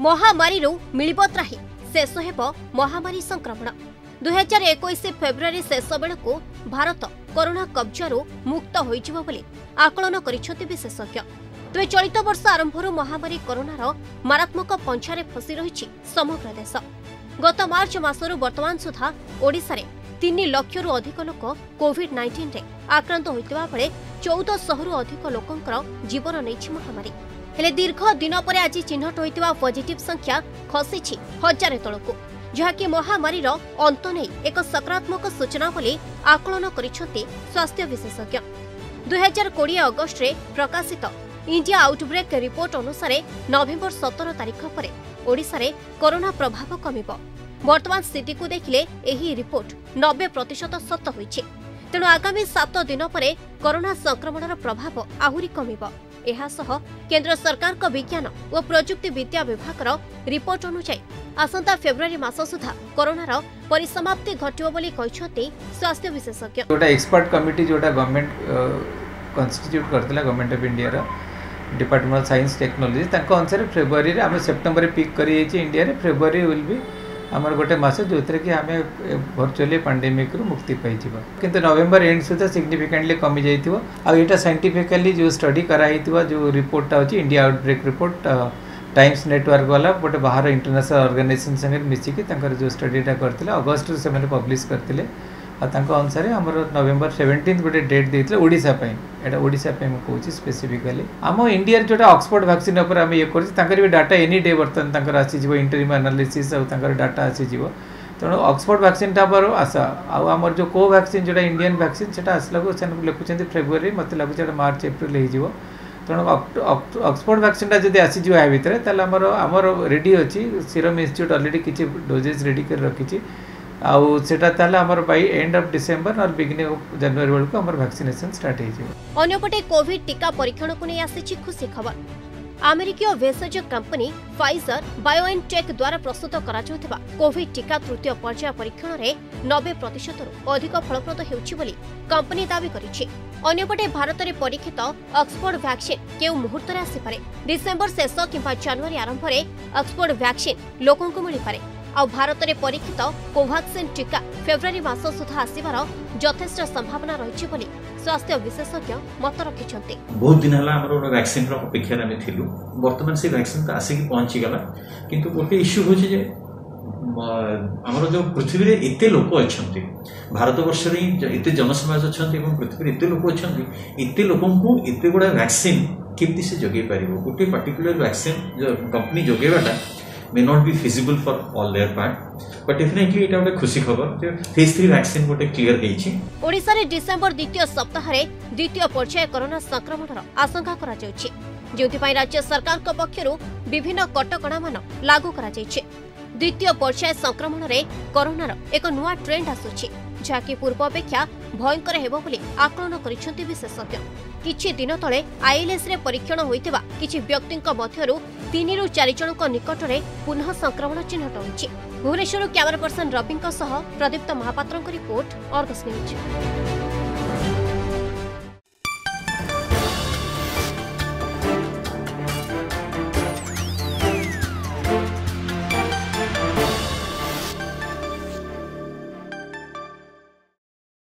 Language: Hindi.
महामारी मिलिब त्राही शेष हेब महामारी संक्रमण 2021 फेब्रुआरी शेष बेलू भारत कोरोना कब्जारू मुक्त होइजिबो बोली आकलन करिसेंति विशेषज्ञ। तेज चलित वर्ष आरंभरू महामारी कोरोनार मारात्मक पंछारे फसी रही समग्र देश। गत मार्च मासरू वर्तमान सुधा ओडिशा रे 3 लाख अधिक लोक कोविड-19 रे आक्रांत होइतिबा बेले 1400 रु अधिक लोकंकर जीवन नेछि महामारी। हेले दीर्घ दिन पर आज चिन्हट होइतिबा पॉजिटिव संख्या खसीछि हजारे तळकु, जहाँकि महामारीर अंत नहीं एक सकारात्मक सूचना बोली आकलन करिसेंति स्वास्थ्य विशेषज्ञ। 2020 अगस्ट रे प्रकाशित इंडिया आउटब्रेक रिपोर्ट अनुसार नवेम्बर 17 तारिख पर ओडिशा रे कोरोना प्रभाव कमिब। वर्तमान स्थिति को देखिले एही रिपोर्ट 90% सत होइछे। तेणु आगामी 7 दिन पर कोरोना संक्रमणर प्रभाव आहुरी कमिब। एहासह केंद्र सरकार को विज्ञान और प्रजुक्ति विद्या विभाग रिपोर्ट अनुसार आसंता फेब्रुआरी मास सुधा कोरोनार परिसमाप्ति घटिबो बोली कहिसथि स्वास्थ्य विशेषज्ञ। जोटा एक्सपर्ट कमिटी जोटा गवर्नमेंट कॉन्स्टिट्यूट करथिला गवर्नमेंट ऑफ इंडिया रा डिपार्टमेंट ऑफ साइंस टेक्नोलॉजी तांको अनुसार फेब्रुआरी रे हम सितंबर पिक करी छि इंडिया रे। फेब्रुआरी विल बी आमर गोटे मास जो कि आम भर्चुअली पैंडेमिक रु मुक्ति पाई किंतु नवेम्बर एंड सुधा सिग्निफिकेंटली कमी जाइथिबो। आ एटा साइंटिफिकली जो स्टडी कराइथिबो जो रिपोर्ट अछि India outbreak report Times Network वाला गोटे बाहर इंटरनेशनल ऑर्गेनाइजेशन संगे मिसिकी तांकर जो स्टडीटा करथिले अगस्त रे से पब्लिश करथिले। आ तांको अनुसार हमर नवेम्बर 17 गोटे डेट देथिले ओडिसा पई। एटा ओडिसा पई म कहूची स्पेसिफिकली आम इंडिया जोटा ऑक्सफोर्ड वैक्सीन ऊपर हम ये करछि तांकर भी डाटा एनी डे बर्तन तांकर आसी जिवो इंटरिम एनालिसिस और तांकर डाटा आसी जिवो। तेणु ऑक्सफोर्ड वैक्सीन टा पर आशा आमर जो को वैक्सीन जोटा इंडियन वैक्सीन सेटा आसला को से लिखुछन्ती फेब्रुआरी मते लागु मार्च एप्रिल हे जिवो। तेणु ऑक्सफोर्ड वैक्सीन टा जदि आसी जिवो आ भितर ताले हमर रेडी अछि सीरम इंस्टीट्यूट ऑलरेडी किछि डोजेस रेडी कर रखिछि आउ सेटा ताले हमर बाय एंड ऑफ डिसेंबर और बिगिनिंग ऑफ जनवरी बेलको हमर वैक्सीनेशन स्टार्ट हे जिवो। अन्यपटे कोविड टीका परीक्षण को नै आसीछि खुशी खबर। अमेरिकीय भेषज कंपनी फाइजर बायोएनटेक द्वारा प्रस्तुत करा जाउथिबा कोविड टीका तृतीय पर्याय परीक्षण रे 90% रु अधिक फलप्रद हेउछि बोली कंपनी दाबी करिछि। अन्यपटे भारत रे परीक्षित ऑक्सफोर्ड वैक्सीन केउ मुहूर्त रे आसी पारे। डिसेंबर शेष किंबा जनवरी आरंभ रे ऑक्सफोर्ड वैक्सीन लोकन को मिलि पारे। आ भारत रे परीक्षित कोवैक्सीन टीका फेब्रुआरी मास सुधा आसीबार यथेष्ट संभावना रहिछि बोली स्वास्थ्य विशेषज्ञ मत रखिछन्ते। बहुत दिन हला हमर वैक्सीन रो अपेक्षा रे थिलु। वर्तमान से वैक्सीन तो आसी पहुंची गला किंतु गोटे इश्यू होछि जे हमर जो पृथ्वी रे एते लोक अछन्ती भारत वर्ष रे एते जनसमाज अछन्ती एवं पृथ्वी रे एते लोक अछन्ती एते लोकन को एते गुडा वैक्सीन केमति से जोगे पारिबो। गोटे पर्टिकुलर वैक्सीन जो कंपनी जोगेबाटा may not be feasible for all their part but definitely it is खुशी खबर phase 3 वैक्सीन गोटे क्लियर हेछि। ओडिसा रे डिसेंबर द्वितीय सप्ताह रे द्वितीय पर्याय कोरोना संक्रमणर आशंका करा जाउछि, जेउथि पई राज्य सरकार को पक्षरु विभिन्न कटकणा मान लागू करा जाइछि। द्वितीय पर्याय संक्रमण रे कोरोनार एक नुआ ट्रेंड आसुछि जाकि पूर्व अपेक्षा भयंकर हेबो बोली आकलन करिसेंति विशेषज्ञ। किछि दिन तळे आईएलएस रे परीक्षण होइतिबा किछि व्यक्तिक मध्यरु 3 रु 4 जनक निकट रे पुनः संक्रमण चिन्हट होइछि। भुवनेश्वर कैमरा पर्सन रविंक सह प्रदीप्त महापात्रक रिपोर्ट अर्गस न्यूज।